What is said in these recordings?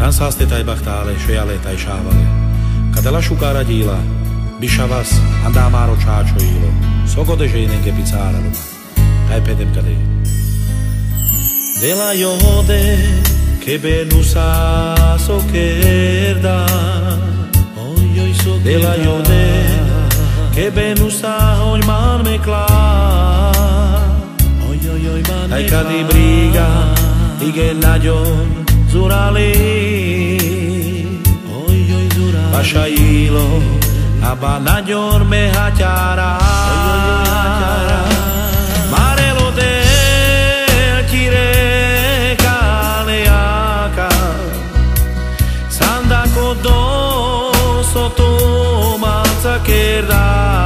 Kansaste taibachtále, sojale tajšávale. Kadala šukára díla, bišavas, andámáro čáčo jílo. Sogode žejnenke picára luma. Tajpedem kadej. Dela jode, kebe nusa sokerda. Oj, sokerda. Dela jode, kebe nusa hoň man mekla. Oj, man mekla. Taj kadi briga, ige naďon zurali. Oj, zurali. Vaša jílo, aba naďon me haťára. Haťára. Marelo del tire kaleaka. Sandako do soto maca kerda.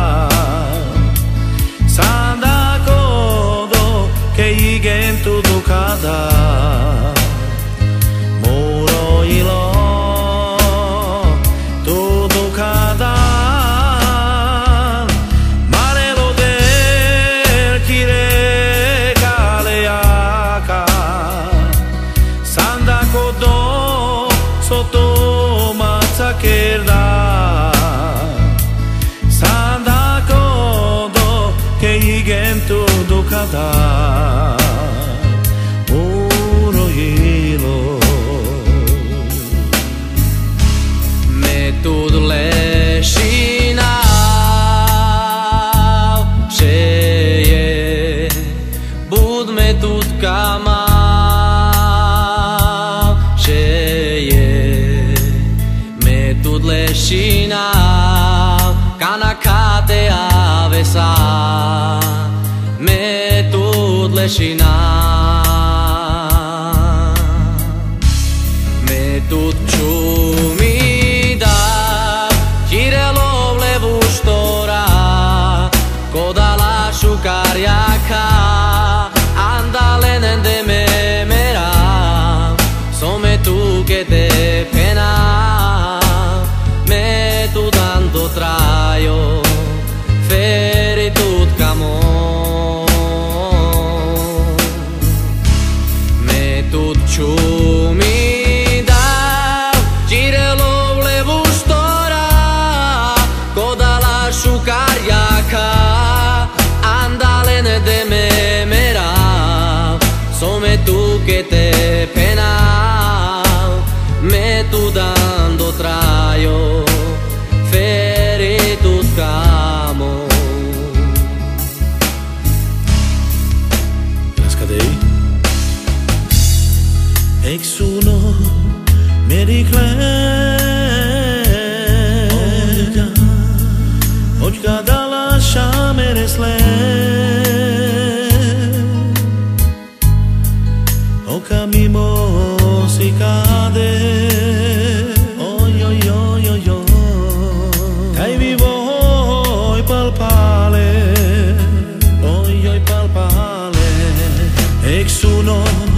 Sandako do ke igen tudo kada. Muro ilo tudo kada. Marelo del tire kaleaka. Sandako do soto maca kerda. Sandako do ke igen tudo kada. Muro ilo Tudo lešina šeje, budme tut kama šeje, me tut lešina kanakate avesa, me tut lešina, me tut čumi. Šukarjaka andalen de memera some tu que te pena me tu dando trayo feri tut camo me tut chumi da girelo levu stora kodala šukarjaka de memera, some tu que te pena, me tu dando trayo, feri tut camo. Raskadei Exuno merikle Očka dala šameresle Oka mimo si cade, oi oi oi oi oi. Dai vivo oi palpale, oi oi palpale. Ex uno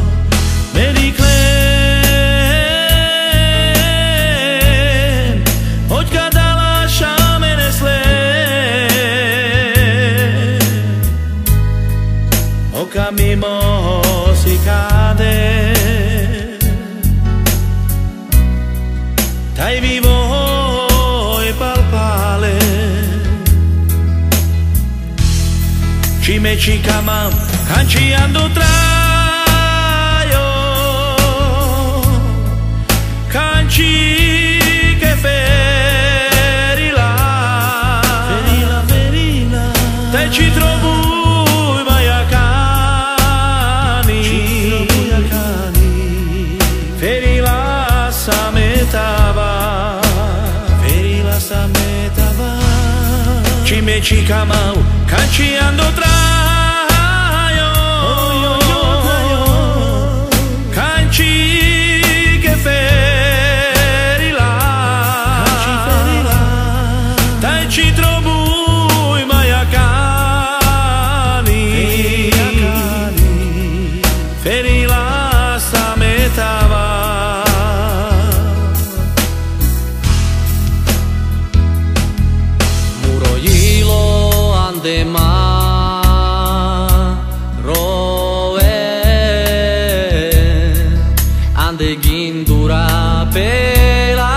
meriklen, očka dala šamenesle. Oka mimo si cade. Dai vivo e palpale ci me ci camam canciando traio canci che ferila te ci trovo ci me ci camau canciando traio canci che ferila dai ci trovo i maiacani ferila sametava de mar ande ghindura pe la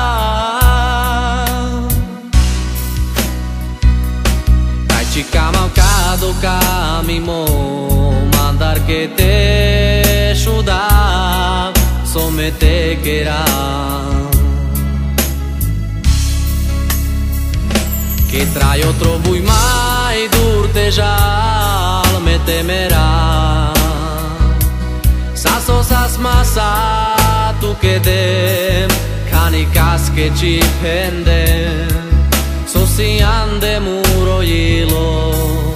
dai ci cama cado camimo mandar que te shuda somete que era che trai otro bui mai durte jal me temera saso sas masa tu che de canicas che ci pende so si ande muro hilo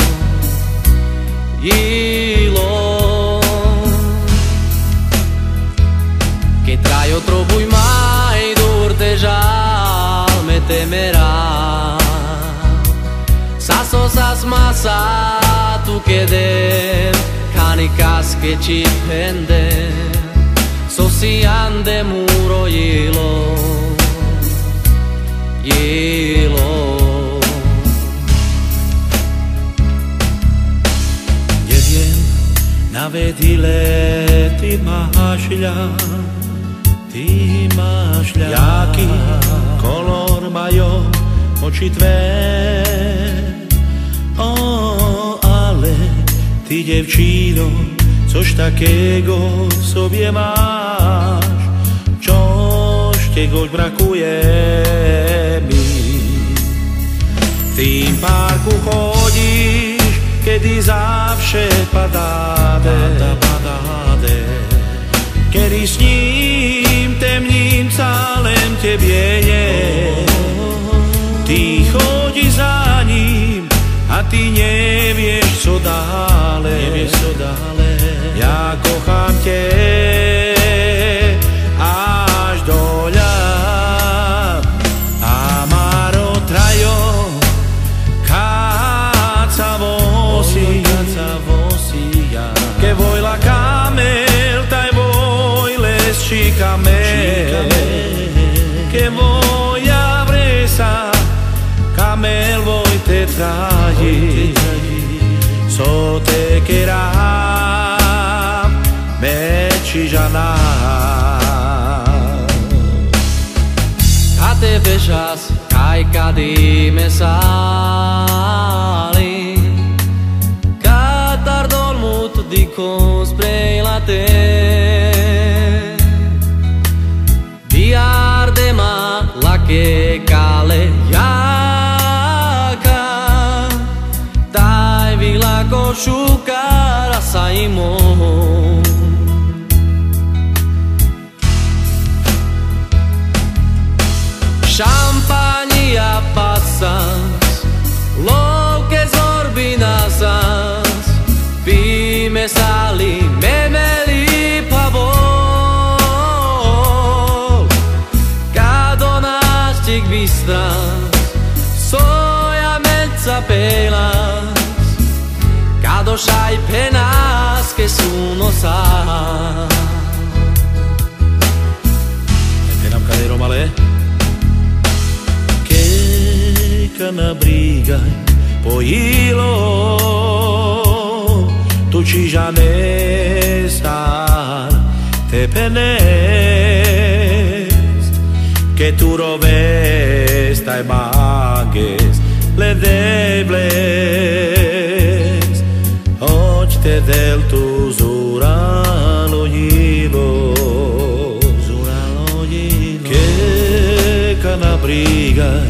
che trai otro bui mai durte jal me temera saso sas masa tu che de canicas che ci pende so si ande muro hilo Neviem, na vedile ty máš ľa, jaký kolor majú oči tvé. Ale ty, devčino, což takého v sobie máš, čož tegož brakuje mi. V tým parku chodíš, kedy zavše padáde, kedy s ním temním celém tebie je. Ty chodíš za ním a ty nevieš, co dále. Ja kochám te až doľa. Amaro trajo cácavosi, que voy la camel, taj voy les chicamel, que voy a bresa, camel voy te traji, so te querá me chillana. A te vejas cai cadi me sali catar dormut di spre la te di arde ma la che cale jaka dai vi la košukara saimo Champagnia passas, lo che sorbinasas, pime sali, memeli pavol, cadonastic vistras, soia mezza pelas, cadoshai penas che suno sa. Te nám kadero malé? Na briga pojilo tu ci já nestar te penes que tu roves tai mages le debles hoď te del tu zuralo hilo que na briga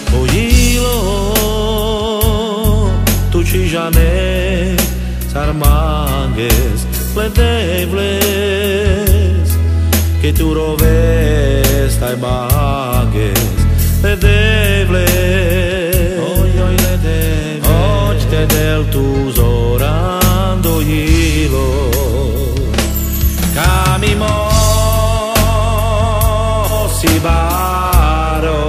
tu ci jane sarmanges le debles que tu roves tai mages le debles le debles hoď te del tu zorando hilo camimo si baro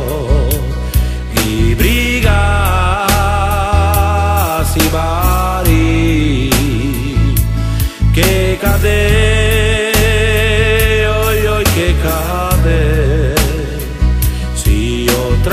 che cade, oi oi che cade, si io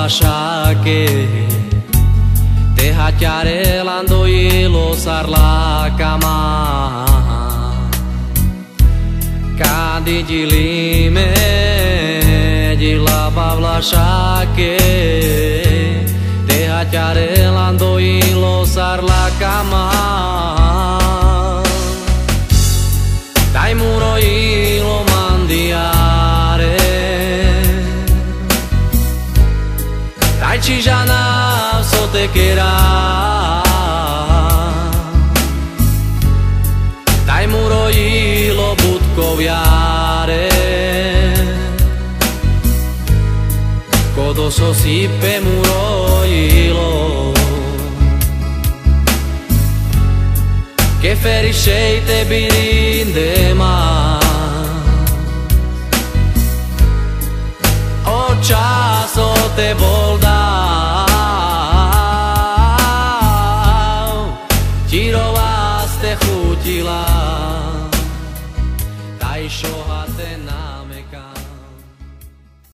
lasciare te hacciare l'andoilo sarla cama cadi gilime gila lasciare te hacciare l'andoilo sarla cama dai muro ilo mandiare dai cijana so te kera dai muro ilo butkoviare kodo so sipe muro ilo che ferisce te birinde ma o časo te volda Čirova ste chutila taj šoha